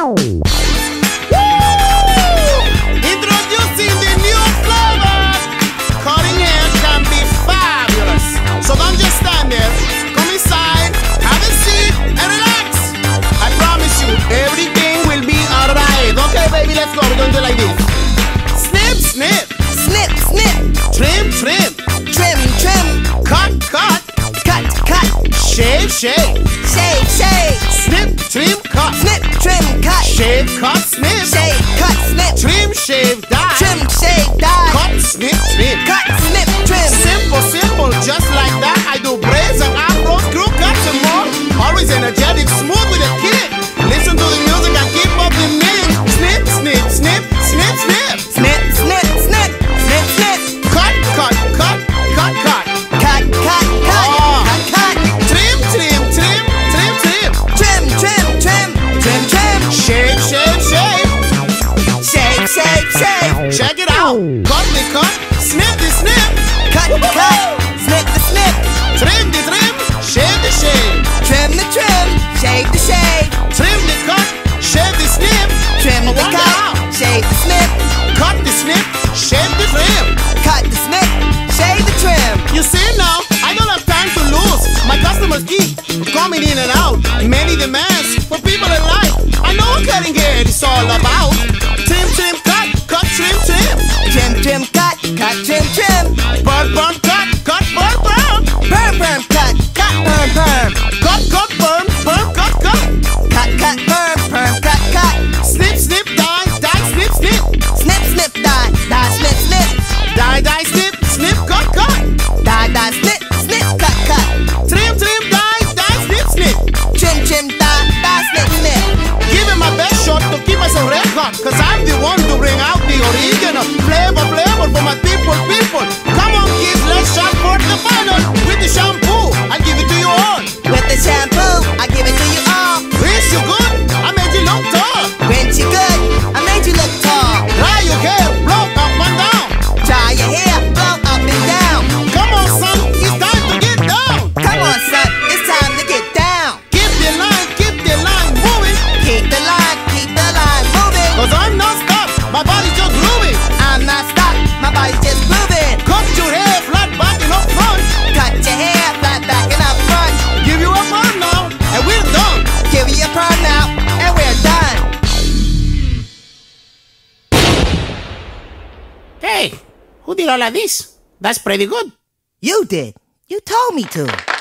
Introducing the new flavor. Cutting hair can be fabulous. So don't just stand there. Come inside, have a seat, and relax. I promise you, everything will be alright. Okay, baby, let's go. We're gonna do it like this. Snip, snip. Snip, snip. Trim, trim. Trim, trim. Cut, cut. Cut, cut. Shave, shave. Shave, shave. Snip, trim, cut. Snip, trim, cut. Shave, cut, snip. Shave, cut, snip. Trim, shave, dye. Trim, shave, dye. Cut, snip, trim. Cut, snip, trim. Simple, simple, just like that. I do braids and afros, crew cuts and more. Always energetic, smooth with a kick. Listen to the music and keep up the minute. Snip, snip, snip, snip, snip. Snip, snip, snip. Snip, snip. Cut, cut, cut, cut, cut. Cut, cut, cut. Cut, cut. Trim, trim, trim, trim, trim. Trim, trim, trim. Trim, trim. Shave, shave, shave. Shave, shave, shave. Check it out. Cut the cut, snip the snip. Cut the cut. Snip the snip. Trim the trim, shave the shave. Trim the trim. Shave the shave. Trim the cut, shave the snip. Trim the cut. Shave the snip. Cut the snip, shave the trim. Cut the snip. Shave the trim. You see now, I don't have time to lose. My customers keep coming in and out. Many demands for people alike. I know what cutting hair is all about. Trim, trim, cut, cut, trim, trim. Trim, trim, cut, cut, trim, trim. Burn, burn, cut, cut, burn, burn. Perm, perm, cut, cut, perm, perm. Cut, cut, burn, burn, cut, cut. Cut, cut, perm, perm, cut, cut. Snip, snip, dye, dye, snip, snip. Snip, snip, dye, dye, snip, snip. Dye, dye, snip, snip, cut, cut. Dye, dye, snip, snip, cut, cut. Trim, trim, dye, dye, snip, snip. Trim, trim, dye, dye, snip, snip. Give it my best shot to keep us on record. Cause I'm the one to bring out the original flavor for my people, people. Come on kids, let's shot for the final. With the shampoo, I'll give it to you all. With the shampoo, I give it to you all. Rinse you good, I made you look tall. Rinse you good, I made you look tall. Dry your hair, blow up and down. Dry your hair, blow up and down. Come on son, it's time to get down. Come on son, it's time to get down. Keep the line moving. Keep the line moving. Cause I'm not stuck, my body's just grooving. I'm not stuck, my body's just moving. Cut your hair flat back and up front. Cut your hair flat back and up front. Give you a perm now, and we're done. Give you a perm now, and we're done. Hey, who did all of this? That's pretty good. You did. You told me to.